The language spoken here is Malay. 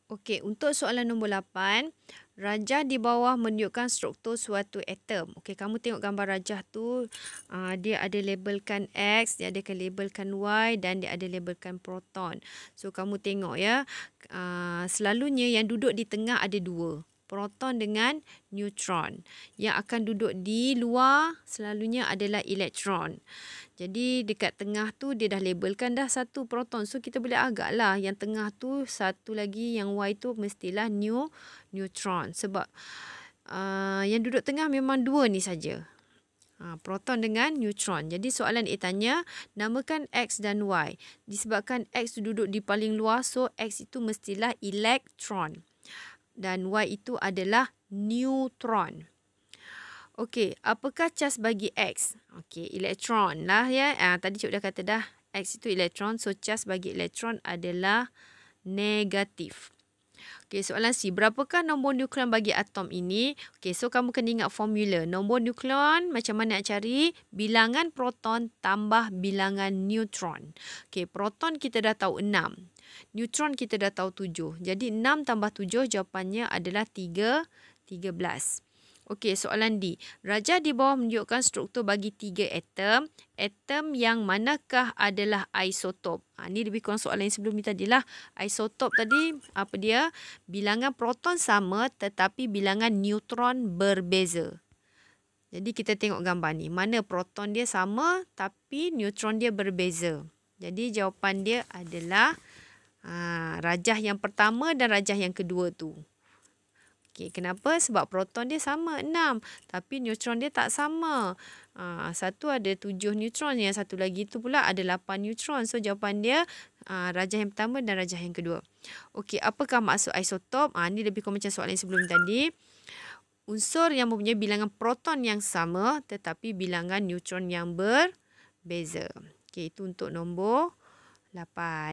Okey, untuk soalan nombor 8, rajah di bawah menunjukkan struktur suatu atom. Okey, kamu tengok gambar rajah tu, dia ada labelkan X, dia ada labelkan Y dan dia ada labelkan proton. So, kamu tengok ya, selalunya yang duduk di tengah ada dua. Proton dengan neutron. Yang akan duduk di luar selalunya adalah elektron. Jadi dekat tengah tu dia dah labelkan dah satu proton. So kita boleh agak lah yang tengah tu satu lagi yang Y tu mestilah neutron. Sebab yang duduk tengah memang dua ni saja. Proton dengan neutron. Jadi soalan A tanya, namakan X dan Y. Disebabkan X duduk di paling luar, so X itu mestilah elektron. Dan Y itu adalah neutron. Okey, apakah cas bagi X? Okey, elektron lah ya. Tadi cikgu dah kata dah, X itu elektron. So, cas bagi elektron adalah negatif. Okey, soalan C. Berapakah nombor nukleon bagi atom ini? Okey, so kamu kena ingat formula. Nombor nukleon macam mana nak cari? Bilangan proton tambah bilangan neutron. Okey, proton kita dah tahu 6. Neutron kita dah tahu 7. Jadi 6 tambah 7 jawapannya adalah 13. Okey, soalan D. Rajah di bawah menunjukkan struktur bagi 3 atom. Atom yang manakah adalah isotop? Ini lebih kurang soalan yang sebelum ni tadilah. Isotop tadi, apa dia? Bilangan proton sama tetapi bilangan neutron berbeza. Jadi kita tengok gambar ni. Mana proton dia sama tapi neutron dia berbeza. Jadi jawapan dia adalah rajah yang pertama dan rajah yang kedua tu. Okey, kenapa? Sebab proton dia sama 6. Tapi neutron dia tak sama. Satu ada 7 neutron. Yang satu lagi tu pula ada 8 neutron. So, jawapan dia rajah yang pertama dan rajah yang kedua. Okey, apakah maksud isotop? Ini lebih kurang macam soalan yang sebelum tadi. Unsur yang mempunyai bilangan proton yang sama tetapi bilangan neutron yang berbeza. Okey, itu untuk nombor 8.